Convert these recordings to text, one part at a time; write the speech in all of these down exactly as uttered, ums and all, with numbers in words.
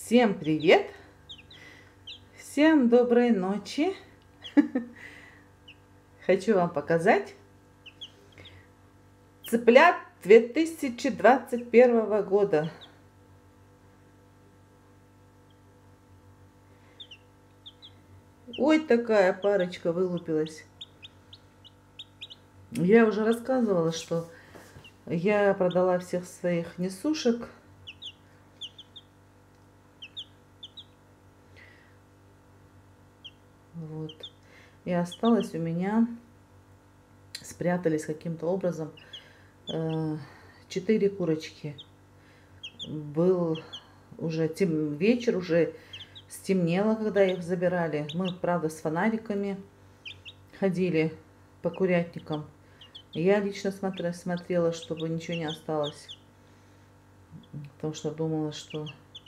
Всем привет! Всем доброй ночи! Хочу вам показать цыплят две тысячи двадцать первого года. Ой, такая парочка вылупилась. Я уже рассказывала, что я продала всех своих несушек. Вот. И осталось у меня, спрятались каким-то образом, четыре курочки. Был уже тем, вечер, уже стемнело, когда их забирали. Мы, правда, с фонариками ходили по курятникам. Я лично смотрела, смотрела, чтобы ничего не осталось. Потому что думала, что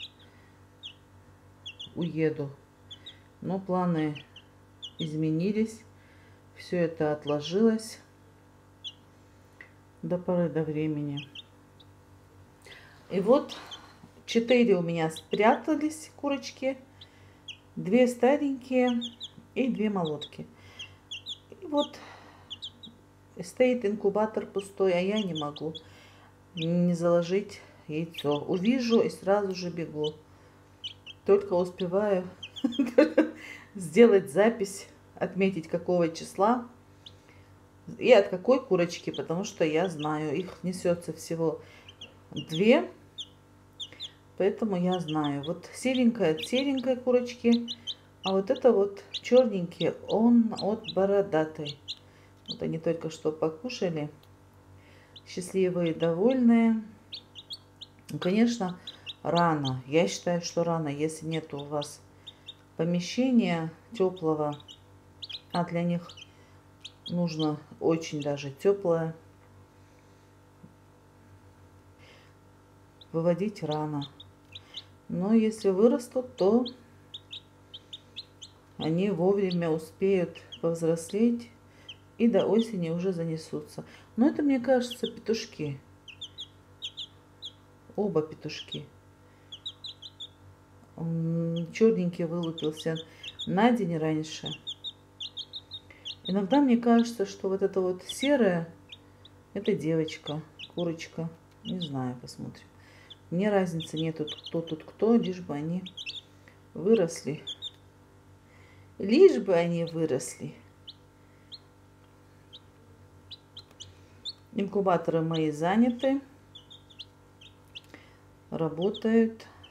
уеду. Но планы изменились. Все это отложилось до поры до времени. И вот четыре у меня спрятались курочки. Две старенькие и две молодки. И вот стоит инкубатор пустой, а я не могу не заложить яйцо. Увижу и сразу же бегу. Только успеваю сделать запись, отметить какого числа и от какой курочки, потому что я знаю, их несется всего две, поэтому я знаю. Вот серенькая от серенькой курочки, а вот это вот черненький, он от бородатой. Вот они только что покушали, счастливые, довольные. Ну, конечно, рано. Я считаю, что рано, если нет у вас помещения теплого, а для них нужно очень даже теплое, выводить рано. Но если вырастут, то они вовремя успеют повзрослеть и до осени уже занесутся. Но это, мне кажется, петушки. Оба петушки. Черненький вылупился на день раньше. Иногда мне кажется, что вот это вот серая, это девочка, курочка. Не знаю, посмотрим. Мне разницы нету, кто тут кто, лишь бы они выросли. Лишь бы они выросли. Инкубаторы мои заняты, работают.